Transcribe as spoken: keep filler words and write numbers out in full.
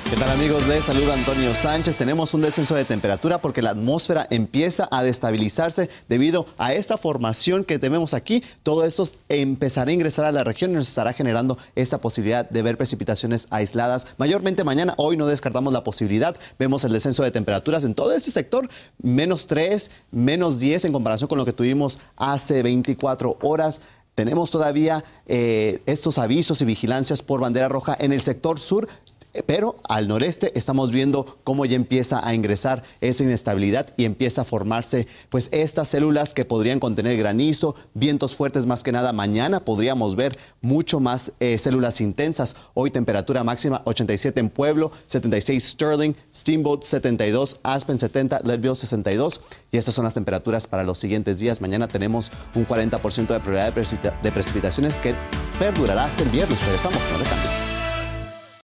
¿Qué tal, amigos? Les saluda Antonio Sánchez. Tenemos un descenso de temperatura porque la atmósfera empieza a destabilizarse debido a esta formación que tenemos aquí. Todo esto empezará a ingresar a la región y nos estará generando esta posibilidad de ver precipitaciones aisladas. Mayormente mañana, hoy no descartamos la posibilidad. Vemos el descenso de temperaturas en todo este sector, menos tres, menos diez en comparación con lo que tuvimos hace veinticuatro horas. Tenemos todavía eh, estos avisos y vigilancias por bandera roja en el sector sur, pero al noreste estamos viendo cómo ya empieza a ingresar esa inestabilidad y empieza a formarse pues estas células que podrían contener granizo, vientos fuertes más que nada. Mañana podríamos ver mucho más eh, células intensas. Hoy temperatura máxima ochenta y siete en Pueblo, setenta y seis Sterling, Steamboat setenta y dos, Aspen setenta, Leadville sesenta y dos. Y estas son las temperaturas para los siguientes días. Mañana tenemos un cuarenta por ciento de probabilidad de, precipita de precipitaciones que perdurará hasta el viernes. Regresamos, no le cambien.